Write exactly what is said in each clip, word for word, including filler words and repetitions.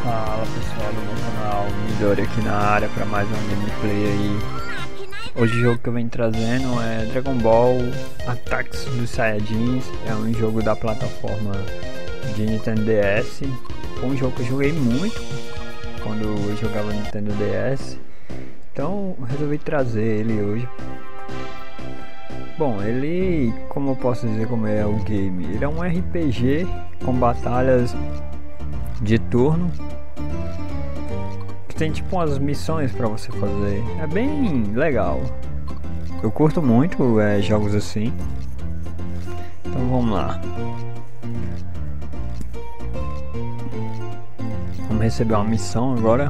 Fala pessoal do meu canal, Midori aqui na área para mais uma gameplay aí. Hoje o jogo que eu venho trazendo é Dragon Ball Attacks dos Saiyajins. É um jogo da plataforma de Nintendo D S. Foi um jogo que eu joguei muito quando eu jogava Nintendo D S, então resolvi trazer ele hoje. Bom, ele, como eu posso dizer como é o game, ele é um R P G com batalhas de turno, que tem tipo umas missões pra você fazer. É bem legal, eu curto muito é, jogos assim. Então vamos lá, vamos receber uma missão agora.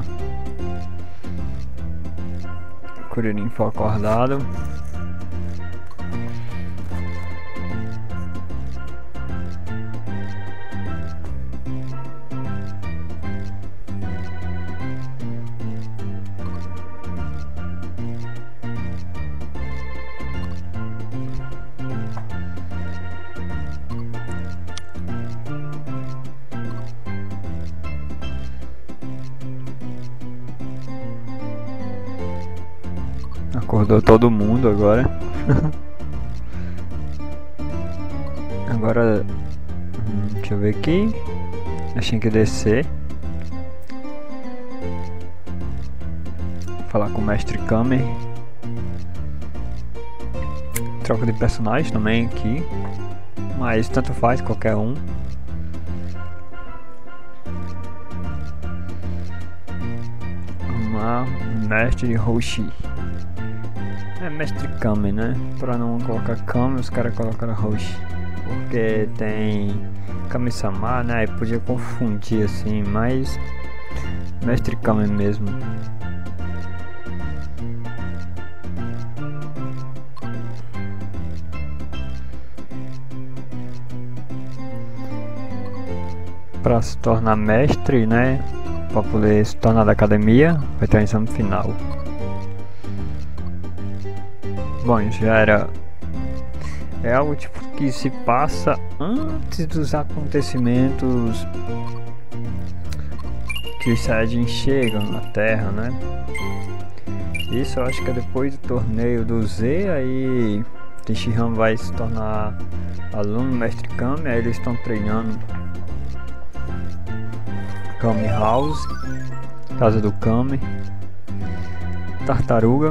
O Kuririn foi acordado. Acordou todo mundo agora. Agora, hum, deixa eu ver aqui. Achei que descer. Falar com o mestre Kame. Troca de personagem também aqui, mas tanto faz qualquer um. Vamos lá, mestre Roshi. É mestre Kame, né? Pra não colocar Kame, os caras colocaram Roshi, porque tem Kami-sama, né? E podia confundir assim, mas mestre Kame mesmo. Para se tornar mestre, né? Para poder se tornar da academia, vai ter um exame final. Bom, isso já era. É algo tipo que se passa antes dos acontecimentos que os Saiyajins chegam na Terra, né? Isso eu acho que é depois do torneio do Z, aí Tenshinhan vai se tornar aluno do mestre Kame, aí eles estão treinando Kame House, casa do Kame, tartaruga.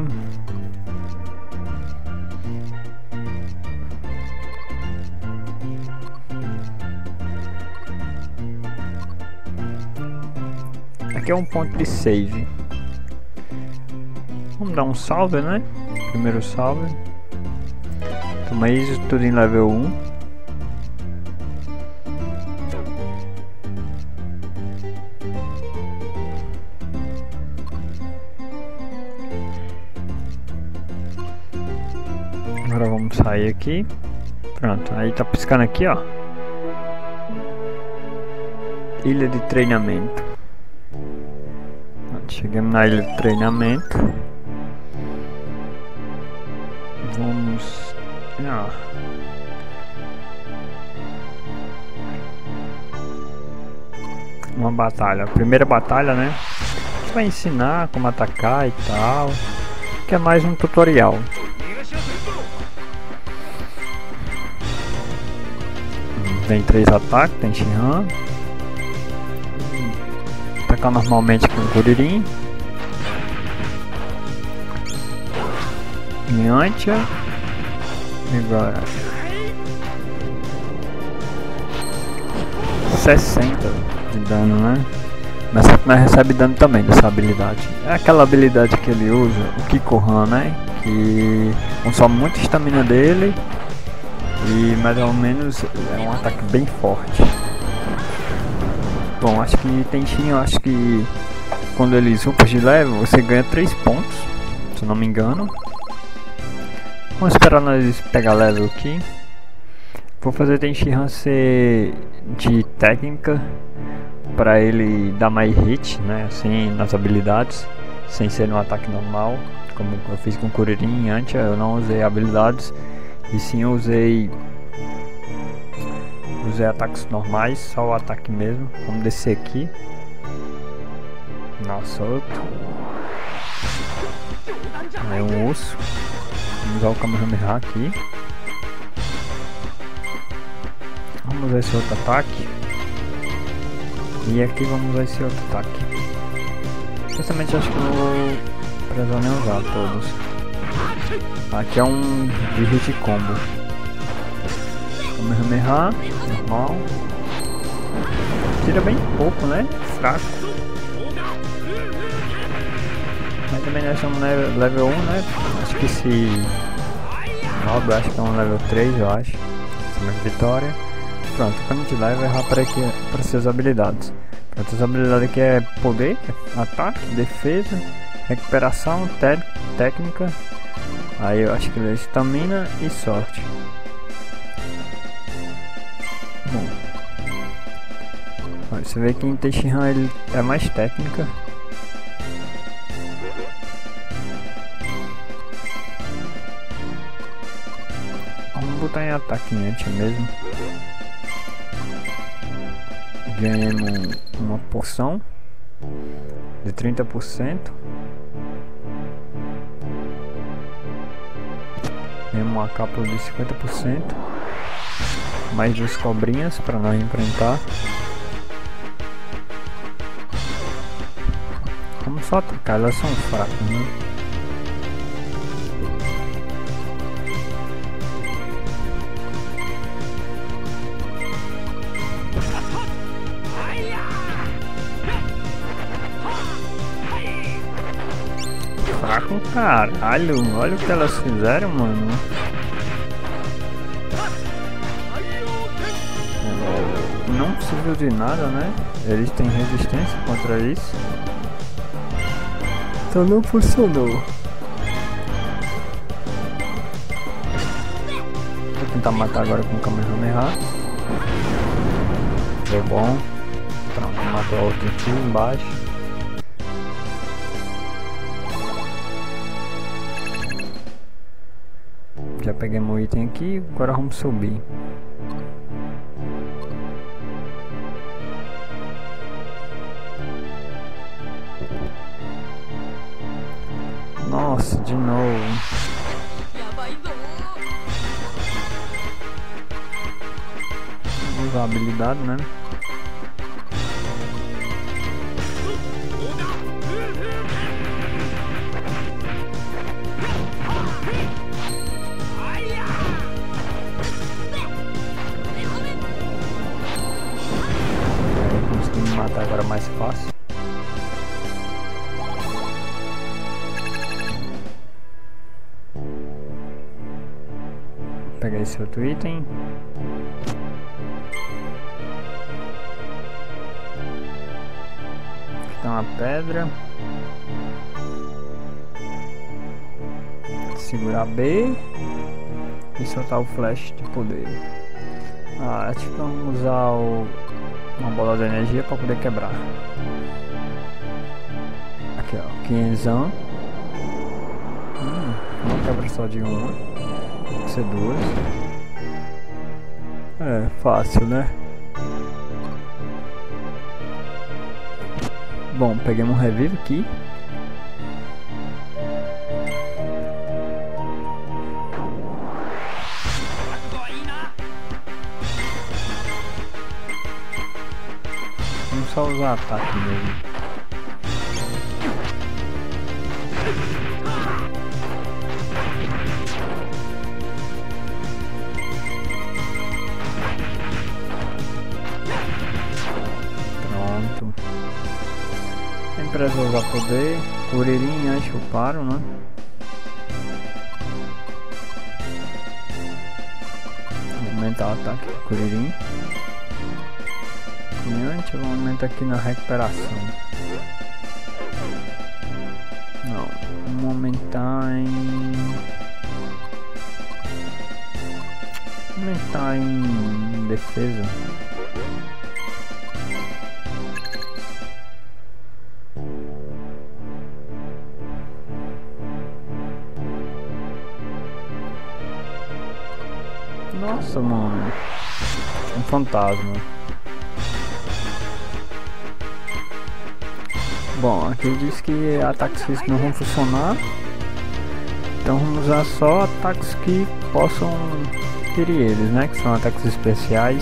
Aqui é um ponto de save. Vamos dar um salve, né? Primeiro salve. Toma isso tudo em level um. Agora vamos sair aqui. Pronto, aí tá piscando aqui, ó. Ilha de treinamento. Chegamos na ilha de treinamento. Vamos. Ah. Uma batalha. A primeira batalha, né? Vai ensinar como atacar e tal. Que é mais um tutorial. Tem três ataques, tem Tenshinhan. Atacar normalmente com o Kuririn. Yantia. Agora sessenta de dano, né? Mas nós recebe dano também dessa habilidade. É aquela habilidade que ele usa, o Kikohan, né? Que consome muita estamina dele. E mais ou menos é um ataque bem forte. Bom, acho que Tenshin, eu acho que quando eles upam de level, você ganha três pontos, se eu não me engano. Vamos esperar nós pegar level aqui. Vou fazer Tenshinhan ser de técnica, para ele dar mais hit, né, assim, nas habilidades, sem ser no ataque normal, como eu fiz com Kuririn e Yantia. Eu não usei habilidades, e sim eu usei usei ataques normais, só o ataque mesmo. Vamos descer aqui. Nossa, outro. É um urso. Vamos usar o Kamehameha aqui. Vamos usar esse outro ataque. E aqui vamos usar esse outro ataque. Sinceramente acho que não vou precisar nem usar todos. Aqui é um de hit combo. Kamehameha, normal. Tira bem pouco, né? Fraco. Mas também nós estamos no level um, né? Acho que esse mob, acho que é um level três, eu acho. Cima de vitória. Pronto, quando a gente vai, vai para aqui para suas habilidades. Pronto, as habilidades aqui é poder, ataque, defesa, recuperação, técnica. Aí eu acho que é estamina e sorte. Bom, você vê que em Tenshinhan ele é mais técnica. Vamos botar em ataque antes mesmo. Ganhamos uma poção de trinta por cento. Ganhamos uma cápsula de cinquenta por cento. Mais duas cobrinhas para nós enfrentar. Vamos só atacar, elas são fracas, né? Fraco, caralho, olha o que elas fizeram, mano. Não precisa de nada, né? Eles têm resistência contra isso. Então não funcionou. Vou tentar matar agora com o Kamehameha. Foi bom. Pronto, matou a outra aqui embaixo. Já pegamos o item aqui, agora vamos subir. Nossa, de novo. Vamos usar a habilidade, né? Conseguimos matar agora mais fácil. Vou pegar esse outro item. Aqui tem uma pedra. Segurar B e soltar o flash de poder. Ah, acho que vamos usar o, uma bola de energia para poder quebrar. Aqui ó, quinzão. Hum, não quebra só de uma. Tem que ser duas. É fácil, né? Bom, peguemos um revive aqui. Vamos só usar ataque mesmo. Pronto. Nem precisa usar poder. Kuririn antes eu paro, né? Vou aumentar o ataque do Kuririn. Antes eu vou aumentar aqui na recuperação. Não, vamos aumentar em... aumentar em defesa. Nossa, mano. Um fantasma. Bom, aqui diz que ataques físicos não vão funcionar. Então vamos usar só ataques que possam ferir eles, né? Que são ataques especiais.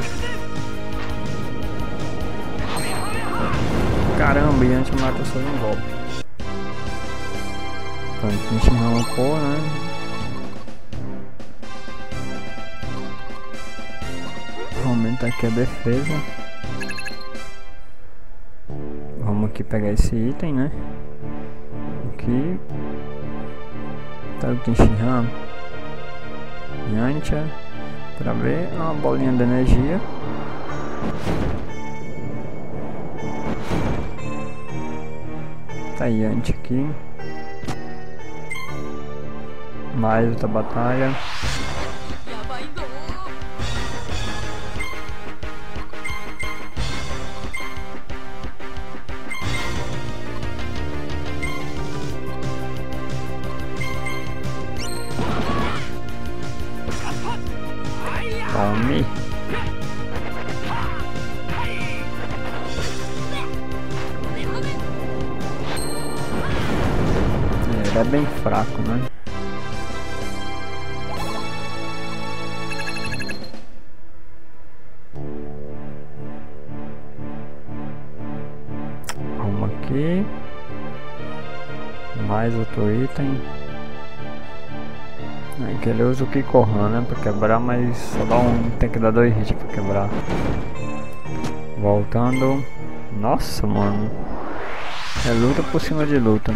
Caramba, e antes mata só um golpe. Então a gente arrancou, né? Vou aumentar aqui a defesa. Vamos aqui pegar esse item, né? Aqui tá o Tenshinhan Yantia para ver uma bolinha de energia. Tá Yantia aqui. Mais outra batalha. Tome. Ele é bem fraco, né? Vamos aqui. Mais outro item. Aqui ele usa o Kikohan, né, pra quebrar, mas só dá um, tem que dar dois hits pra quebrar. Voltando. Nossa, mano. É luta por cima de luta.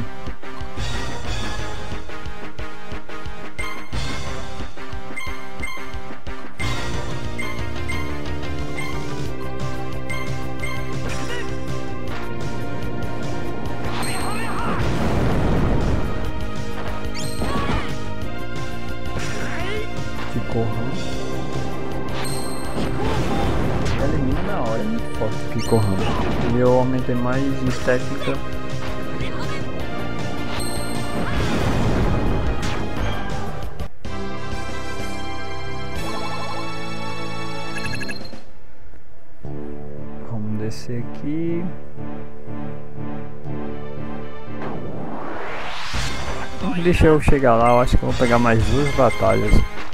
Kikohan. Elimina na hora, é muito forte o Kikohan. E eu aumentei mais em técnica. Vamos descer aqui. Deixa eu chegar lá, eu acho que eu vou pegar mais duas batalhas.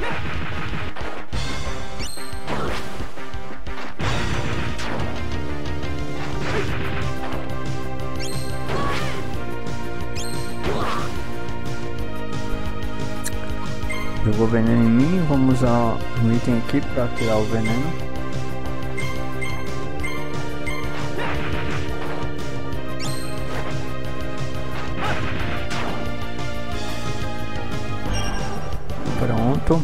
Jogou veneno em mim, vamos usar um item aqui para tirar o veneno. Pronto.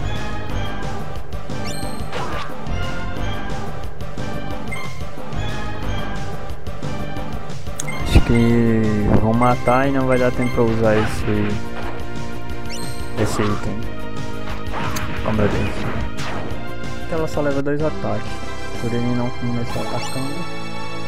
Acho que vão matar e não vai dar tempo para usar esse esse item. Oh meu Deus. Ela só leva dois ataques. Por ele não começar atacando.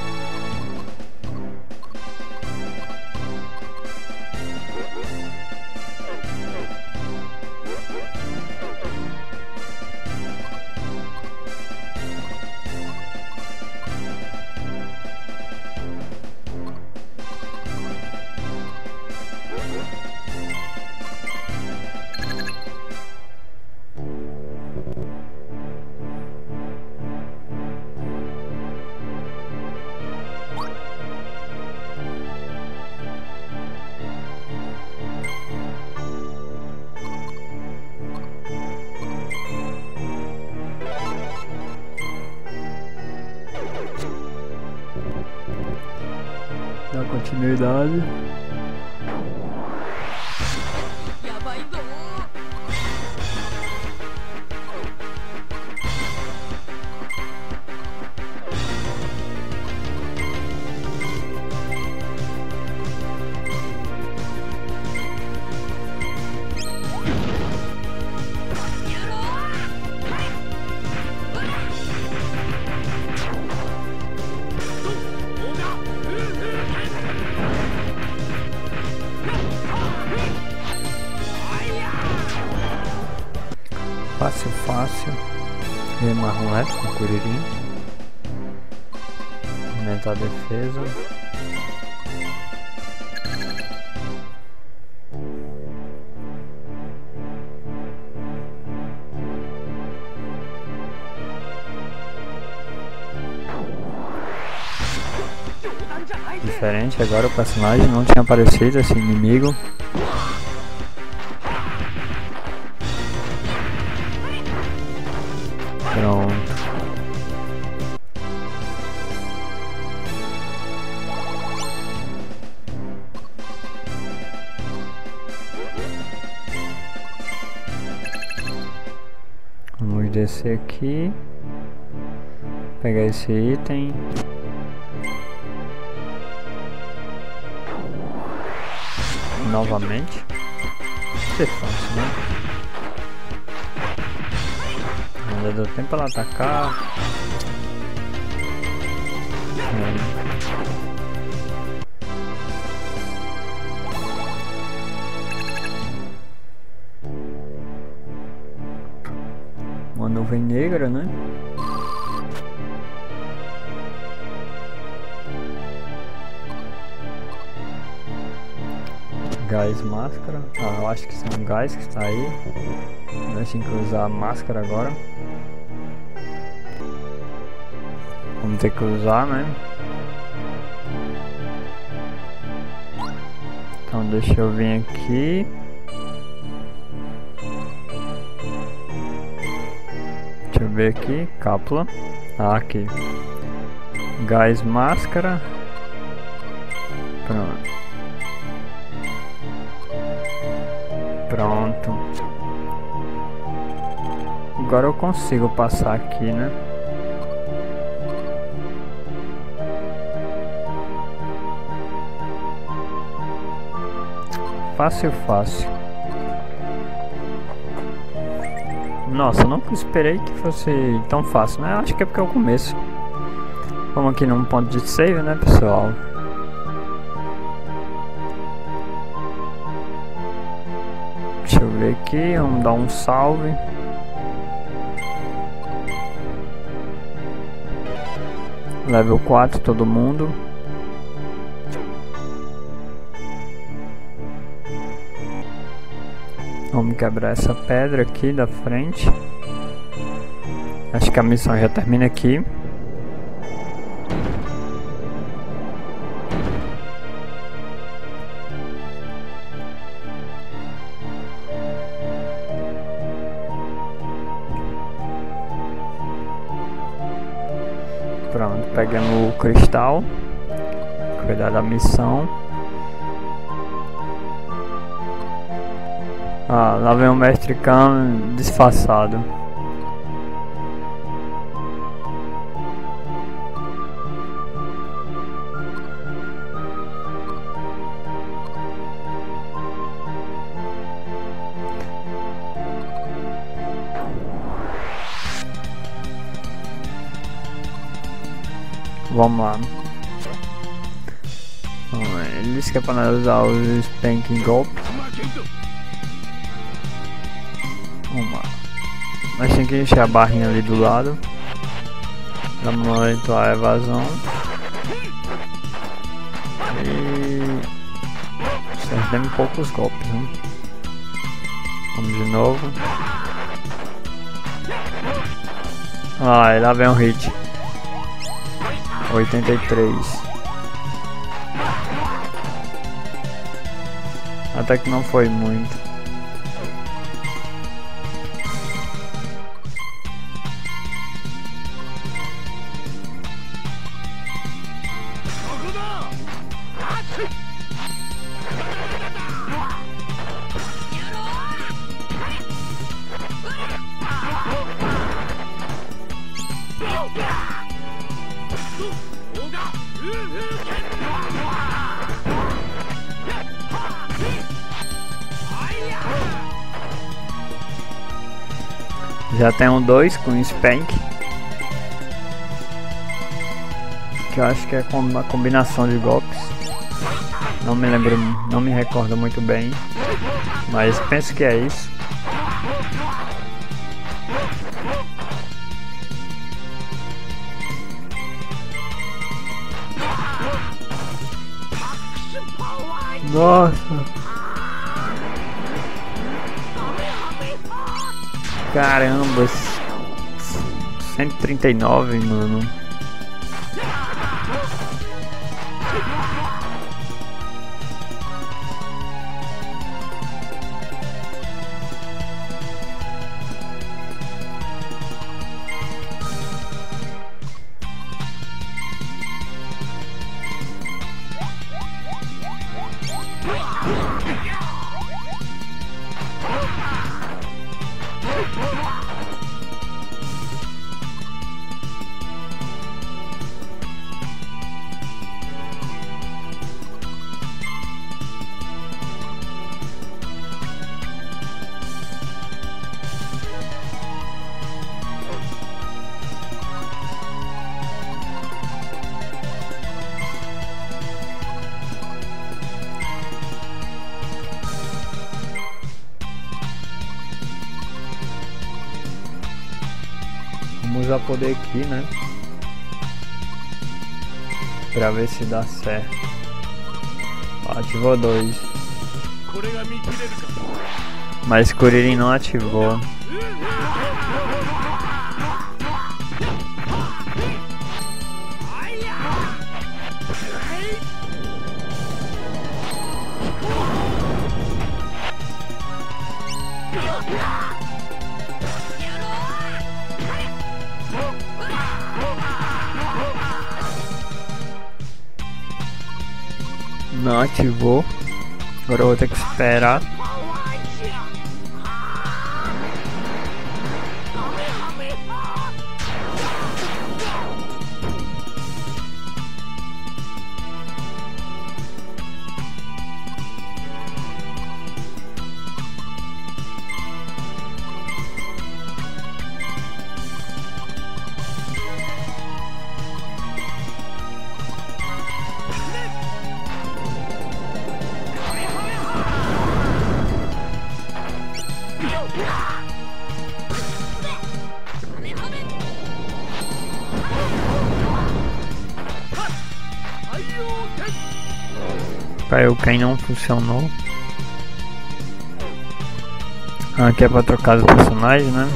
Dá continuidade. Fácil, fácil. Remar um F com Kuririn. Aumentar a defesa. diferente agora o personagem, não tinha aparecido esse inimigo. Pronto. Vamos descer aqui. Pegar esse item. Novamente. Isso é fácil, né? Ainda deu tempo para ela atacar. É. Uma nuvem negra, né? Gás máscara. Ah, eu acho que são gás que está aí. Nós temos que usar a máscara agora. Vamos ter que usar, né? Então deixa eu vir aqui. Deixa eu ver aqui. Cápsula. Ah, aqui. Gás máscara. Pronto. Pronto. Agora eu consigo passar aqui, né? Fácil, fácil. Nossa, eu nunca esperei que fosse tão fácil, né? Acho que é porque é o começo. Vamos aqui num ponto de save, né, pessoal? Deixa eu ver aqui, vamos dar um salve. Level quatro todo mundo. Vamos quebrar essa pedra aqui da frente. Acho que a missão já termina aqui. Pronto, pegamos o cristal. Cuidar da missão. Ah, lá vem o mestre Khan disfarçado. Vamos lá. Ele disse que é para nós usar os Spanking Golpe. Vamos lá. Nós temos que encher a barrinha ali do lado. Vamos monitorar a evasão. E acertamos poucos golpes, né? Vamos de novo. Ah, e lá vem um hit. oitenta e três. Até que não foi muito. Já tem um dois com Spank, que eu acho que é com uma combinação de golpes. Não me lembro, não me recordo muito bem, mas penso que é isso. Nossa! Caramba! cento e trinta e nove, mano. Vamos usar poder aqui, né? Pra ver se dá certo. Ativou dois. Mas Kuririn não ativou. Não ativou. Agora eu vou ter que esperar. Caiu quem não funcionou. Ah, aqui é pra trocar os personagens, né?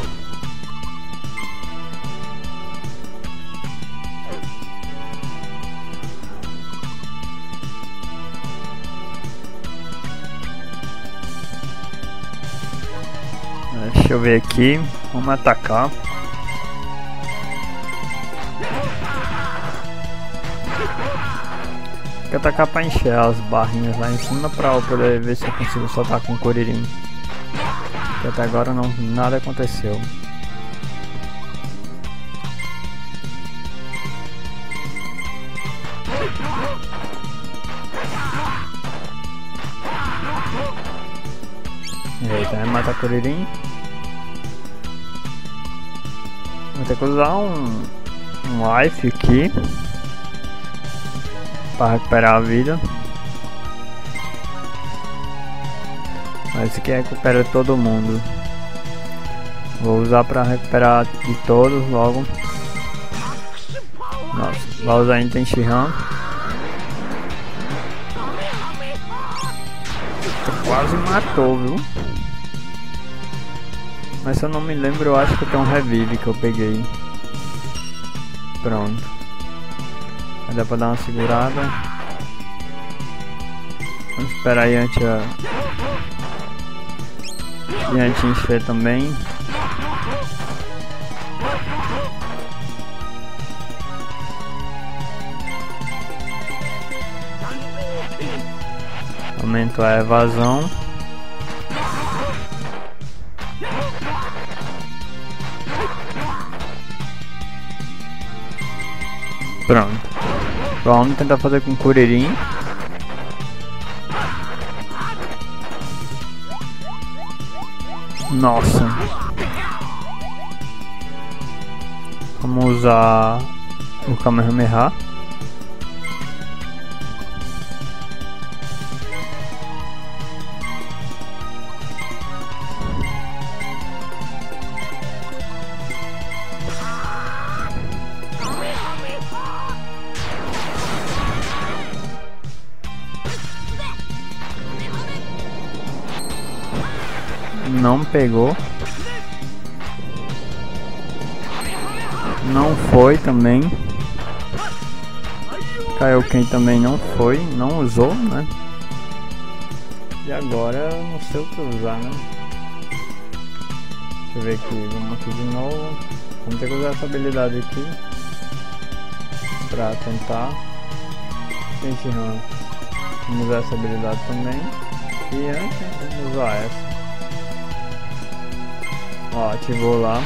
Deixa eu ver aqui. Vamos atacar. Tem que atacar pra encher as barrinhas lá em cima pra eu poder ver se eu consigo soltar com o Kuririn. Porque até agora não, nada aconteceu. Eita, vai matar Kuririn. Vou ter que usar um, um life aqui para recuperar a vida. Mas esse aqui recupera todo mundo. Vou usar para recuperar de todos logo. Nossa, vai usar Intenshihan. Quase matou, viu? Mas se eu não me lembro, eu acho que tem um revive que eu peguei. Pronto. Aí dá pra dar uma segurada. Vamos esperar aí antes a... E antes encher também. Aumento a evasão. Pronto. Vamos tentar fazer com Kuririn. Nossa. Vamos usar o Kamehameha. Não pegou. Não foi também. Kaioken também não foi, não usou, né? E agora eu não sei o que usar, né? Deixa eu ver aqui, vamos aqui de novo. Vamos ter que usar essa habilidade aqui pra tentar. Gente, não. Vamos usar essa habilidade também. E antes, vamos usar essa. Ó, ativou lá.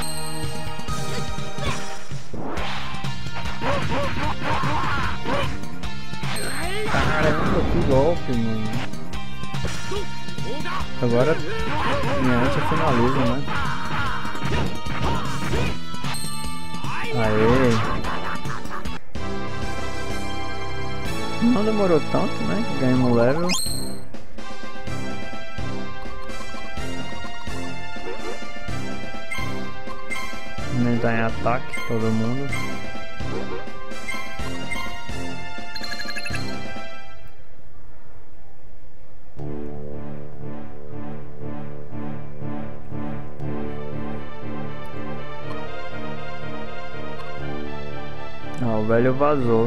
Caramba, que golpe, mano. Agora minha ante finaliza, né? Aê! Não demorou tanto, né? Ganhamos level. Aumentar em ataque todo mundo. Ah, o velho vazou.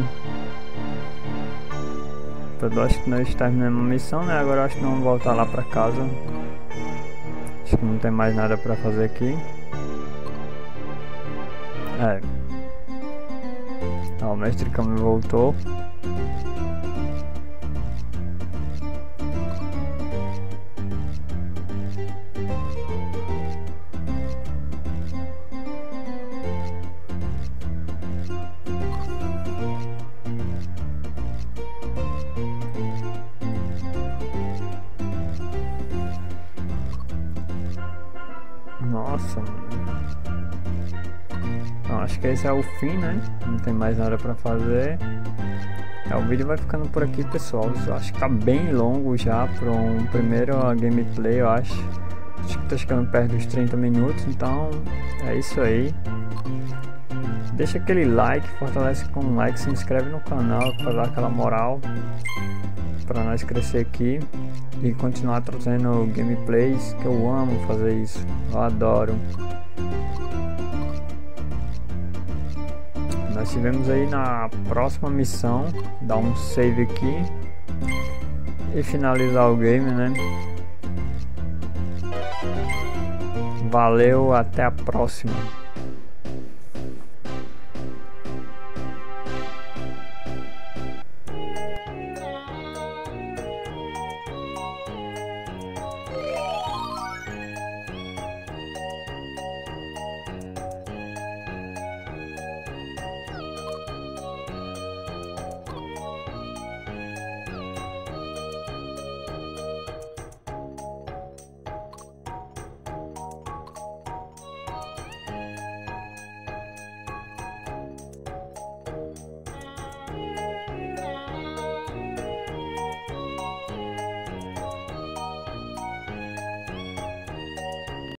Eu acho que nós terminamos a missão, né? Agora eu acho que não vamos voltar lá pra casa. Acho que não tem mais nada pra fazer aqui. É. Ó, o mestre Kami voltou. Nossa, mano. Então, acho que esse é o fim, né? Não tem mais nada pra fazer. É, o vídeo vai ficando por aqui, pessoal. Eu acho que tá bem longo já para um primeiro gameplay, eu acho. Acho que tá chegando perto dos trinta minutos, então é isso aí. Deixa aquele like, fortalece com um like, se inscreve no canal para dar aquela moral para nós crescer aqui e continuar trazendo gameplays, que eu amo fazer isso, eu adoro. Nós tivemos aí na próxima missão, dar um save aqui e finalizar o game, né? Valeu, até a próxima.